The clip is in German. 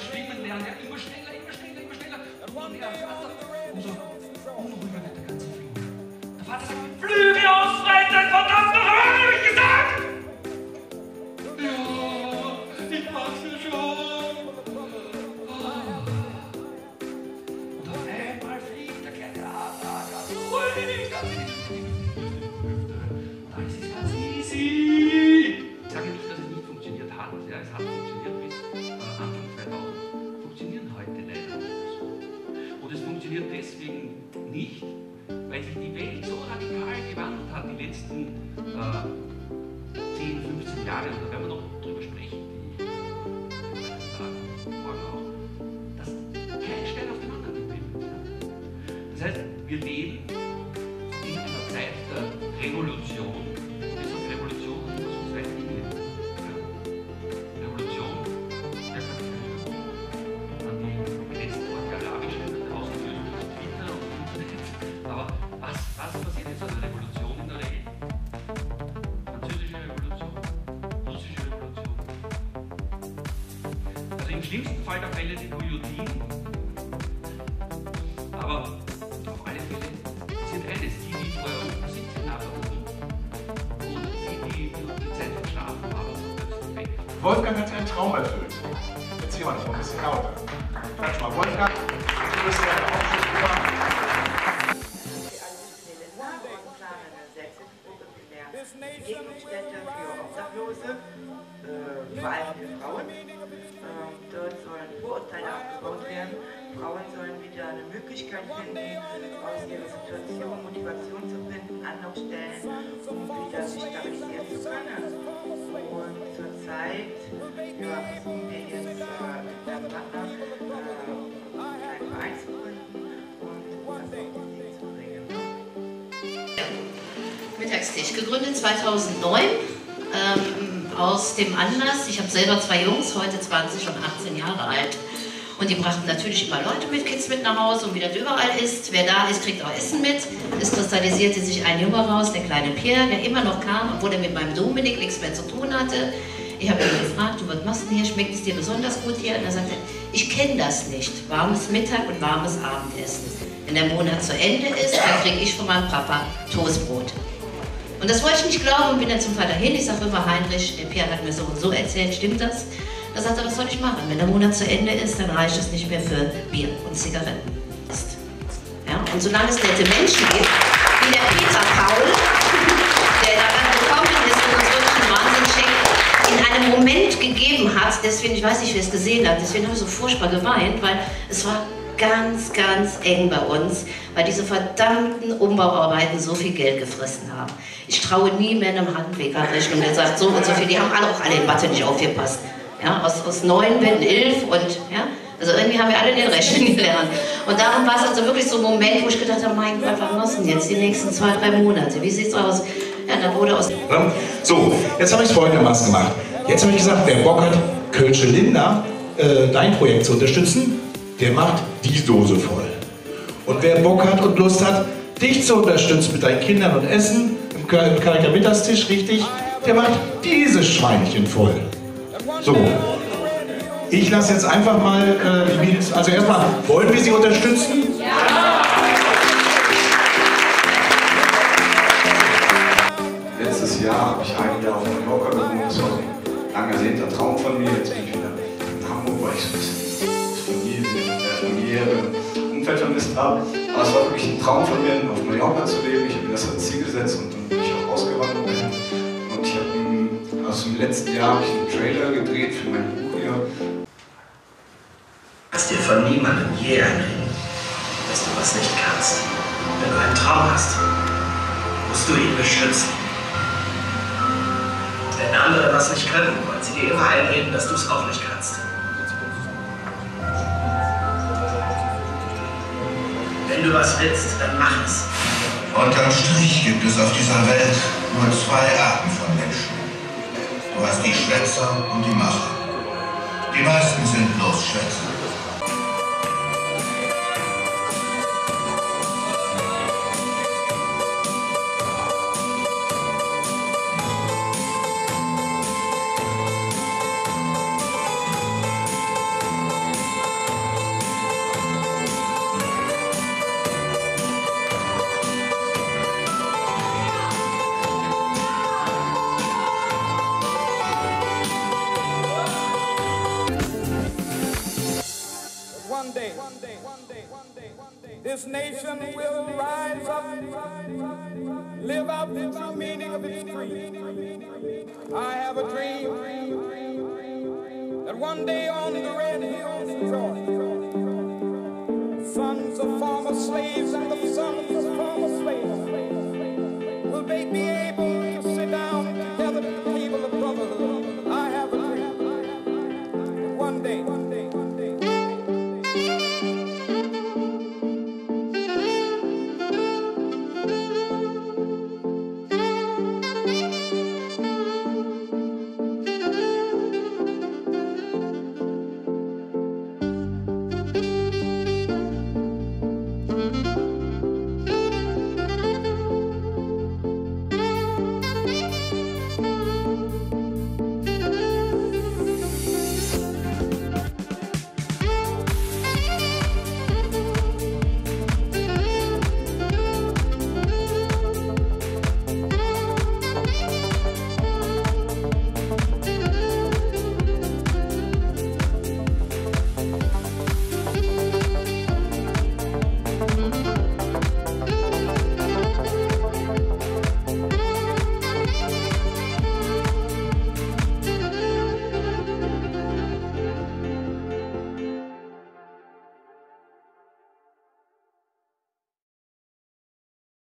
schwimmen lernen, ja, immer schneller, immer schneller, immer schneller. Und der Vater, umso unruhiger wird der ganze Film. Der Vater sagt, Flügel ausbreiten, verdammt nochmal, hab ich gesagt! Ja, ich mach's ja schon. Und auf einmal fliegt der kleine Adler ganz ruhig, ganz in die Hüfte. Und alles ist ganz easy. Ich sage nicht, dass es nicht funktioniert hat. Ja, es hat funktioniert bis Anfang 2000. Funktionieren heute leider nicht so. Und es funktioniert deswegen nicht, weil sich die Welt so radikal gewandelt hat die letzten 10, 15 Jahre. Und da werden wir noch drüber sprechen, morgen auch, dass kein Stein auf dem anderen geblieben ist. Das heißt, wir leben in einer Zeit der Revolution. Und diese Revolution hat immer so zwei Dinge. Revolution, der sagt an die letzten Worte arabische Auslösung durch Twitter und Internet. Aber was passiert jetzt an der Revolution in der Welt? Französische Revolution, russische Revolution. Also im schlimmsten Fall der Fälle die Guillotine. Aber auf alle Fälle passiert eines, die vor Europa sitzen, aber und die Zeit verschlafen haben, plötzlich weg. Wolfgang hat einen Traum erfüllt. Jetzt hier mal noch ein bisschen lauter. Klatsch mal, Wolfgang. Du bist ja der Aufschlussprogramm. Begegnungsstätte für Obdachlose, vor allem für Frauen. Dort sollen Vorurteile abgebaut werden. Frauen sollen wieder eine Möglichkeit finden, aus ihrer Situation Motivation zu finden, Anlaufstellen, um wieder sich stabilisieren zu können. Und zurzeit versuchen wir jetzt mit meinem Partner einen kleinen Verein zu gründen und das auf den Weg zu bringen. Mittagstisch, gegründet 2009, aus dem Anlass, ich habe selber zwei Jungs, heute 20 und 18 Jahre alt, und die brachten natürlich immer Leute mit, Kids mit nach Hause, und wie das überall ist, wer da ist, kriegt auch Essen mit. Es kristallisierte sich ein Junge raus, der kleine Pierre, der immer noch kam, obwohl er mit meinem Dominik nichts mehr zu tun hatte. Ich habe ihn gefragt, du, was machst du hier, schmeckt es dir besonders gut hier? Und er sagte, ich kenne das nicht, warmes Mittag und warmes Abendessen. Wenn der Monat zu Ende ist, dann kriege ich von meinem Papa Toastbrot. Und das wollte ich nicht glauben und bin dann zum Vater hin. Ich sage immer, Heinrich, der Pierre hat mir so und so erzählt, stimmt das? Da sagt er, was soll ich machen? Wenn der Monat zu Ende ist, dann reicht es nicht mehr für Bier und Zigaretten. Ja? Und solange es nette Menschen gibt, wie der Peter Paul, der da gekommen ist und uns wirklich einen Wahnsinnscheck in einem Moment gegeben hat, deswegen, ich weiß nicht, wer es gesehen hat, deswegen habe ich so furchtbar geweint, weil es war ganz, ganz eng bei uns, weil diese verdammten Umbauarbeiten so viel Geld gefressen haben. Ich traue nie mehr einem Handwerkerrechnung, der sagt so und so viel, die haben auch alle in Mathe nicht aufgepasst. Ja, aus 9 werden 11 und ja, also irgendwie haben wir alle den Rechnen gelernt. Und darum war es also wirklich so ein Moment, wo ich gedacht habe, mein Gott, was machst du denn jetzt die nächsten 2, 3 Monate? Wie sieht's aus? Ja, da wurde aus... So, jetzt habe ich es folgendermaßen gemacht. Jetzt habe ich gesagt, wer Bock hat, Kölsche Linda, dein Projekt zu unterstützen, der macht die Dose voll. Und wer Bock hat und Lust hat, dich zu unterstützen mit deinen Kindern und Essen, im Kalender Mittagstisch, richtig, der macht dieses Schweinchen voll. So, ich lasse jetzt einfach mal die Mädels, also erstmal, wollen wir sie unterstützen? Ja! Letztes Jahr habe ich ein Jahr auf Mallorca gewohnt, das war so ein lang ersehnter Traum von mir. Jetzt bin ich wieder in Hamburg, weil ich so das familiäre Umfeld vermisst habe. Aber es war wirklich ein Traum von mir, auf Mallorca zu leben. Ich habe mir das als Ziel gesetzt und dann bin ich auch ausgewandert bin. Und ich habe aus dem letzten Jahr habe ich einen Trailer gedreht für mein Buch hier. Lass dir von niemandem je einreden, dass du was nicht kannst. Wenn du einen Traum hast, musst du ihn beschützen. Wenn andere was nicht können, wollen sie dir immer einreden, dass du es auch nicht kannst. Wenn du was willst, dann mach es. Unterm Strich gibt es auf dieser Welt nur 2 Arten von Menschen. Du hast die Schwätzer und die Macher. Die meisten sind bloß Schwätzer. this nation will rise up, live out the true meaning of its creed. I have a dream that one day on the red